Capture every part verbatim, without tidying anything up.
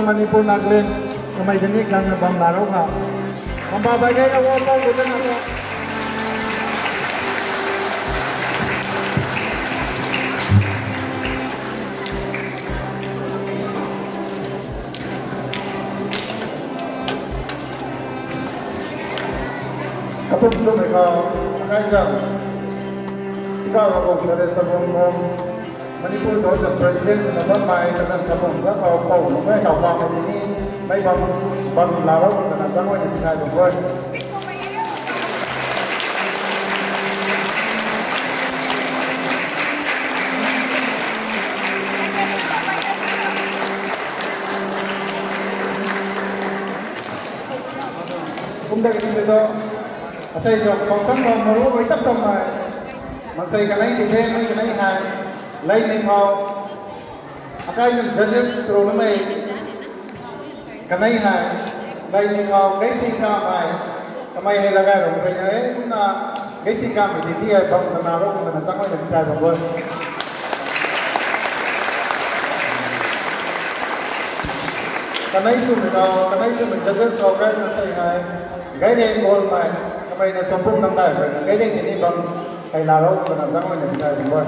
Assam Manipur Nagaland kamay dinig lang na bang laro ka. Mambabagay na wala po dito na po. Katong sa may ka kaya ikaw ako sa sabong mo Manipur sa sa president sa naman may kasan sabong sa ka ko may tawag ko din may bang bang laro kita na sangoy na tinay ko boy kung dahil dito asay so kung saan mo maro ay tapos may masay ka na yung tibay may ka na yung hay lay may kao akay yung judges ro na may ka na yung hay lay may kao kay sing ka may kamay hay lagay ro kaya eh kung na kay sing ka may diti ay bang nanaro kung nanasangoy na ditay mabon ka na yung sumigaw ka na yung sumigaw judges ro kaya sa say hay gaya na yung all may kamay na sumpong ng tayo gaya na yung bang kay laro ko na sangoy na ditay mabon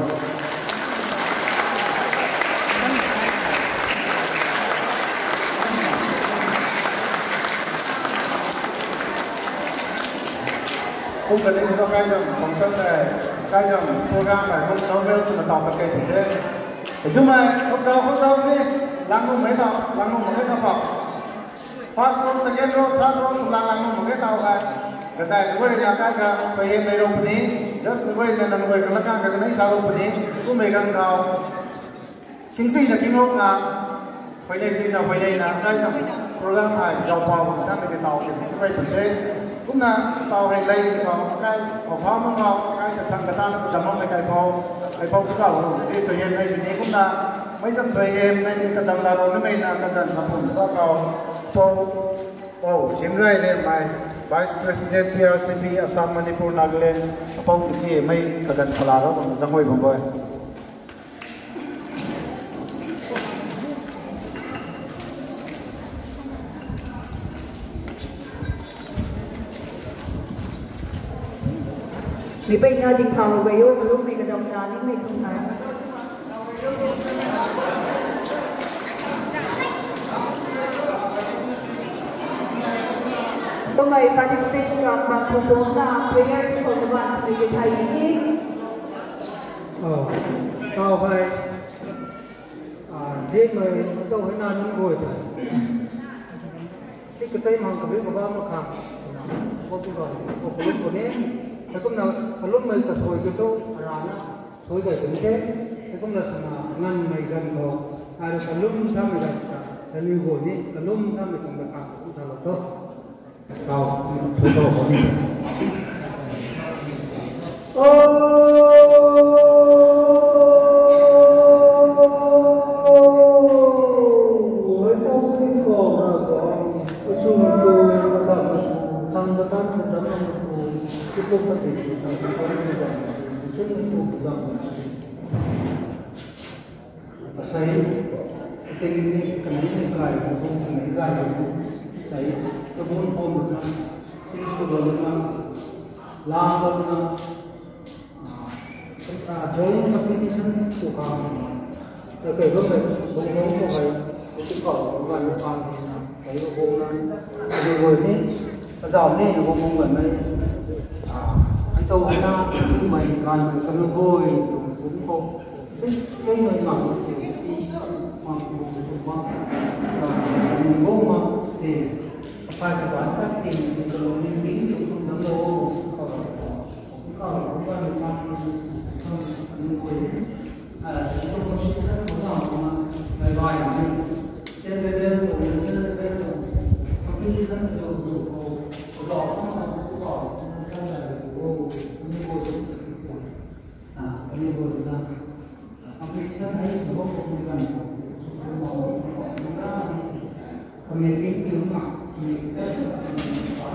kung galing ito kaya sa function na kaya sa program na kung novel sa natawag kay Pite kasi may kung sa kung sa si lang mo may tao lang mo may tao first row second row third row sa lang mo may tao kaya ganda yung way niya kaya sa him na yung puni just the way na naman way kalaka kaya na isa ro puni kung may gang tao kinsui na kinok na pwede sila pwede na kaya sa program ay jaw pa kung sa may tao kasi may Pite cũng là tàu hay lấy thì có cái của pháo nó có cái sản phẩm ta nó đầm mong cái pháo cái pháo tất cả của cái sợi hen này thì cũng là mấy trăm sợi hen này cái đầm là rồi nó mới là cái sản phẩm sao cầu pháo oh Chingmeirong này my Vice President T R C P Assam Manipur Nagaland pháo thì mấy cái đầm phá đó còn ra ngoài không vậy มีไปงานดิ่งข่าวไปโยกลูกในกระดองดานี่ไม่ทำงานต้องไป participate กับบางคนต้องการ prayers for the onesในไทยที่อ๋อต่อไปอ่าเด็กเลยต้องให้นานนี่บ่อยจ้ะที่กระต่ายมังกับเรื่องบ้ามาขับพวกที่ก่อนพวกคนคนนี้แต่ก็เราคนไม่กระถอยก็ต้องร้านถอยกันถึงแค่แต่ก็เราสมางั้นไม่กันก็อาจจะคนทำไม่ได้แต่ในหัวนี้คนทำไม่ต้องแบบอุทาร์ตัวเราถูกต้องคนนี้โอ้ยต้องมีก่อนนะก่อนช่วงตัวเราทำทำทำทำCukup tapi sampai orang tidak cukup dalam saya tinggi kena kaya maupun kena kaya saya sebelum pun sini sebelum lawan kita join competition suka tapi kalau bongong kau kaya itu kau bukan bukan kaya bongan jadi boleh bây ni bongong boleh anh tôi anh ta nhưng mày còn cái nó vui cũng không cái cái người mặc thì đi mặc mặc mình vô mà thì phải cái quán các tiền thì cái lối linh tính cũng không đóng lô còn còn cũng có một trăm không anh vui à chúng tôi có sự rất muốn làm mà bài bài này trên bên bên của mình trên bên của không biết rất nhiều nhiều của đỏ không là của đỏ không là của ini boleh, nah ini boleh lah. Aplikasi ini semua bukan semua pemimpin rumah, pemimpin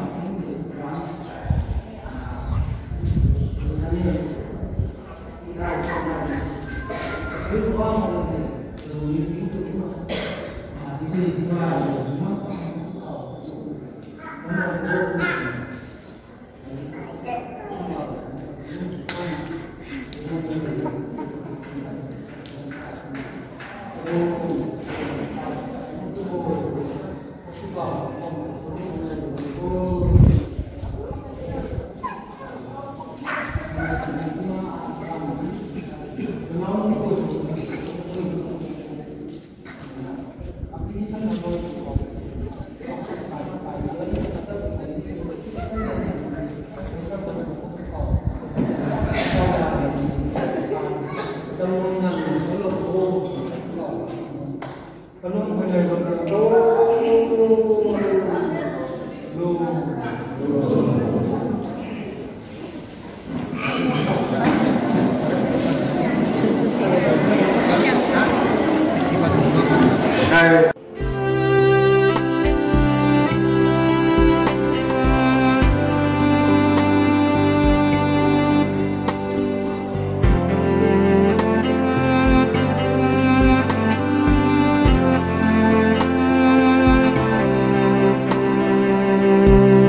Này. Thank you.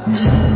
Amen.